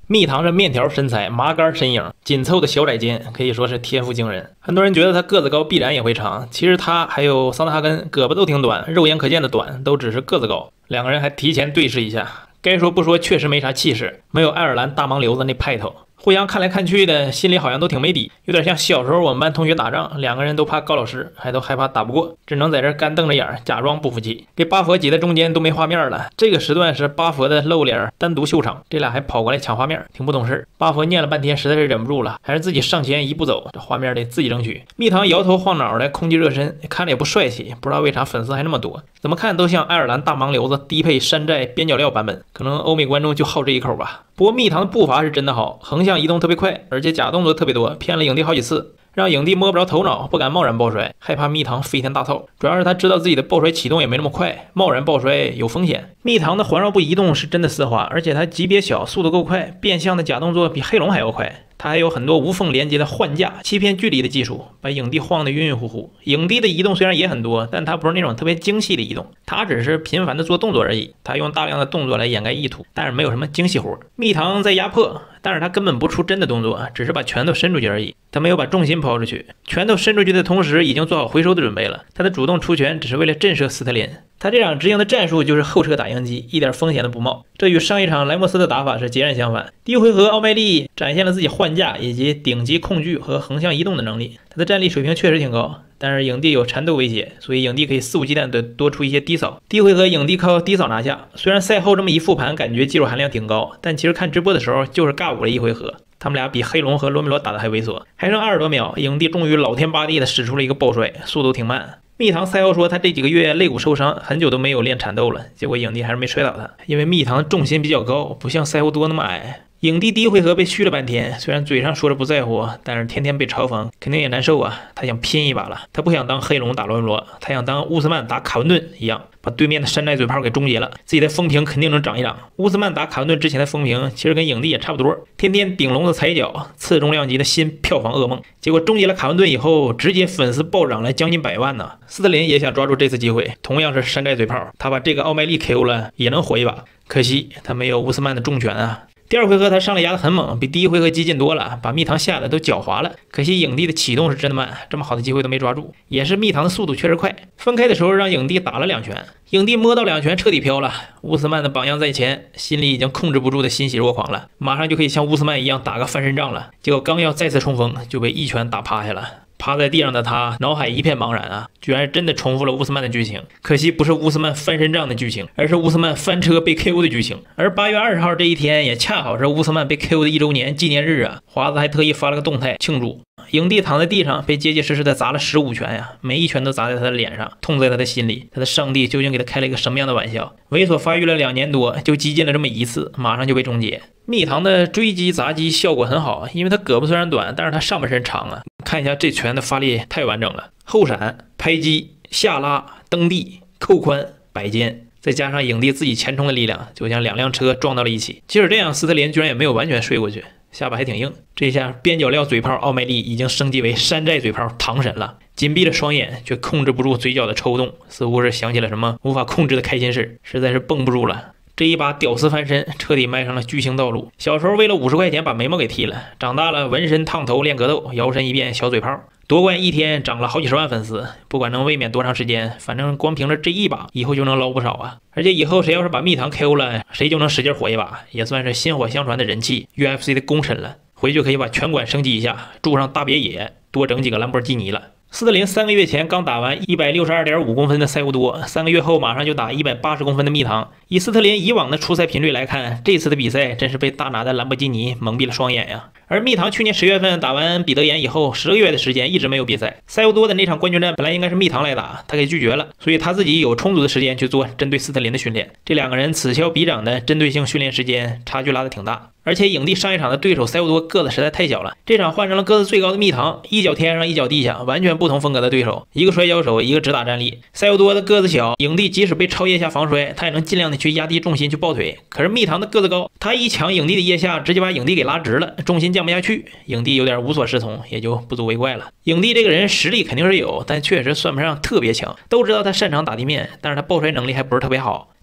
蜜糖这面条身材、麻杆身影、紧凑的小窄肩，可以说是天赋惊人。很多人觉得他个子高必然也会长，其实他还有桑德哈根胳膊都挺短，肉眼可见的短，都只是个子高。两个人还提前对视一下，该说不说，确实没啥气势，没有爱尔兰大盲流子那派头。互相看来看去的，心里好像都挺没底，有点像小时候我们班同学打仗，两个人都怕高老师，还都害怕打不过，只能在这干瞪着眼，假装不服气，给巴佛挤在中间都没画面了。这个时段是巴佛的露脸单独秀场，这俩还跑过来抢画面，挺不懂事。巴佛念了半天，实在是忍不住了，还是自己上前一步走，这画面得自己争取。蜜糖摇头晃脑的空气热身，看着也不帅气，不知道为啥粉丝还那么多，怎么看都像爱尔兰大盲流子低配山寨边角料版本，可能欧美观众就好这一口吧。不过蜜糖的步伐是真的好，横向移动特别快，而且假动作特别多，骗了影帝好几次，让影帝摸不着头脑，不敢贸然抱摔，害怕蜜糖飞天大炮。主要是他知道自己的抱摔启动也没那么快，贸然抱摔有风险。蜜糖的环绕步移动是真的丝滑，而且他级别小，速度够快，变相的假动作比黑龙还要快。他还有很多无缝连接的换架、欺骗距离的技术，把影帝晃得晕晕乎乎。影帝的移动虽然也很多，但他不是那种特别精细的移动，他只是频繁的做动作而已。他用大量的动作来掩盖意图，但是没有什么精细活。蜜糖在压迫，但是他根本不出真的动作，只是把拳头伸出去而已。他没有把重心抛出去，拳头伸出去的同时已经做好回收的准备了。他的主动出拳只是为了震慑斯特林。他这场执行的战术就是后撤打鹰击，一点风险都不冒。这与上一场莱莫斯的打法是截然相反。第一回合奥麦利展现了自己换架以及顶级控距和横向移动的能力，他的战力水平确实挺高，但是影帝有缠斗威胁，所以影帝可以肆无忌惮地多出一些低扫。第一回合影帝靠低扫拿下，虽然赛后这么一复盘感觉技术含量挺高，但其实看直播的时候就是尬舞了一回合。他们俩比黑龙和罗米罗打得还猥琐，还剩20多秒，影帝终于老天八地的使出了一个抱摔，速度挺慢。蜜糖赛后说他这几个月肋骨受伤，很久都没有练缠斗了，结果影帝还是没摔倒他，因为蜜糖重心比较高，不像赛后多那么矮。影帝第一回合被嘘了半天，虽然嘴上说着不在乎，但是天天被嘲讽，肯定也难受啊。他想拼一把了，他不想当黑龙打罗米罗，他想当乌斯曼打卡文顿一样，把对面的山寨嘴炮给终结了，自己的风评肯定能涨一涨。乌斯曼打卡文顿之前的风评其实跟影帝也差不多，天天顶笼子踩脚，次重量级的新票房噩梦。结果终结了卡文顿以后，直接粉丝暴涨了将近100万呢。斯特林也想抓住这次机会，同样是山寨嘴炮，他把这个奥麦利 KO 了，也能火一把。可惜他没有乌斯曼的重拳啊。第二回合他上来压得很猛，比第一回合激进多了，把蜜糖吓得都脚滑了。可惜影帝的启动是真的慢，这么好的机会都没抓住。也是蜜糖的速度确实快，分开的时候让影帝打了2拳，影帝摸到2拳彻底飘了。乌斯曼的榜样在前，心里已经控制不住的欣喜若狂了，马上就可以像乌斯曼一样打个翻身仗了。结果刚要再次冲锋，就被一拳打趴下了。趴在地上的他脑海一片茫然啊，居然真的重复了乌斯曼的剧情。可惜不是乌斯曼翻身仗的剧情，而是乌斯曼翻车被 KO 的剧情。而8月20号这一天也恰好是乌斯曼被 KO 的1周年纪念日啊，华子还特意发了个动态庆祝。影帝躺在地上被结结实实的砸了15拳呀，每一拳都砸在他的脸上，痛在他的心里。他的上帝究竟给他开了一个什么样的玩笑？猥琐发育了2年多，就激进了这么一次，马上就被终结。蜜糖的追击砸击效果很好，因为他胳膊虽然短，但是他上半身长啊。看一下这拳的发力太完整了，后闪、拍击、下拉、蹬地、扣髋、摆肩，再加上影帝自己前冲的力量，就像2辆车撞到了一起。即使这样，斯特林居然也没有完全睡过去，下巴还挺硬。这下边角料嘴炮奥麦利已经升级为山寨嘴炮唐神了，紧闭着双眼却控制不住嘴角的抽动，似乎是想起了什么无法控制的开心事，实在是绷不住了。这一把屌丝翻身彻底迈上了巨星道路。小时候为了50块钱把眉毛给剃了，长大了纹身烫头练格斗，摇身一变小嘴炮，夺冠一天涨了好几十万粉丝，不管能卫冕多长时间，反正光凭着这一把以后就能捞不少啊。而且以后谁要是把蜜糖 KO 了，谁就能使劲火一把，也算是薪火相传的人气 UFC 的功臣了。回去可以把拳馆升级一下，住上大别野，多整几个兰博基尼了。斯特林3个月前刚打完162.5公分的塞乌多，3个月后马上就打180公分的蜜糖。以斯特林以往的出赛频率来看，这次的比赛真是被大拿的兰博基尼蒙蔽了双眼呀。而蜜糖去年10月份打完彼得岩以后，10个月的时间一直没有比赛。塞乌多的那场冠军战本来应该是蜜糖来打，他给拒绝了，所以他自己有充足的时间去做针对斯特林的训练。这2个人此消彼长的针对性训练时间差距拉得挺大。而且影帝上一场的对手塞乌多个子实在太小了，这场换成了个子最高的蜜糖，一脚天上一脚地下，完全不同风格的对手，一个摔跤手，一个直打站立。塞乌多的个子小，影帝即使被超腋下防摔，他也能尽量的去压低重心去抱腿。可是蜜糖的个子高，他一抢影帝的腋下，直接把影帝给拉直了，重心降不下去，影帝有点无所适从，也就不足为怪了。影帝这个人实力肯定是有，但确实算不上特别强，都知道他擅长打地面，但是他抱摔能力还不是特别好。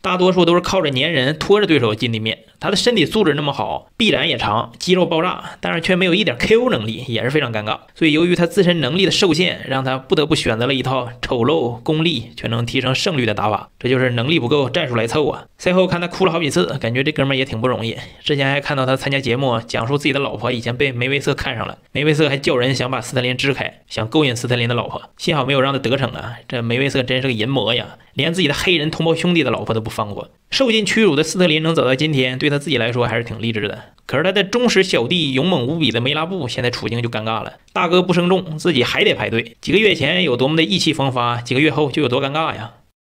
大多数都是靠着粘人拖着对手进地面。他的身体素质那么好，臂展也长，肌肉爆炸，但是却没有一点 KO 能力，也是非常尴尬。所以由于他自身能力的受限，让他不得不选择了一套丑陋功利却能提升胜率的打法，这就是能力不够，战术来凑啊。赛后看他哭了好几次，感觉这哥们儿也挺不容易。之前还看到他参加节目，讲述自己的老婆以前被梅维瑟看上了，梅维瑟还叫人想把斯特林支开，想勾引斯特林的老婆，幸好没有让他得逞啊。这梅维瑟真是个淫魔呀，连自己的黑人同胞兄弟的老婆都不放过。受尽屈辱的斯特林能走到今天，对他自己来说还是挺励志的。可是他的忠实小弟勇猛无比的梅拉布现在处境就尴尬了，大哥不生重，自己还得排队。几个月前有多么的意气风发，几个月后就有多尴尬呀。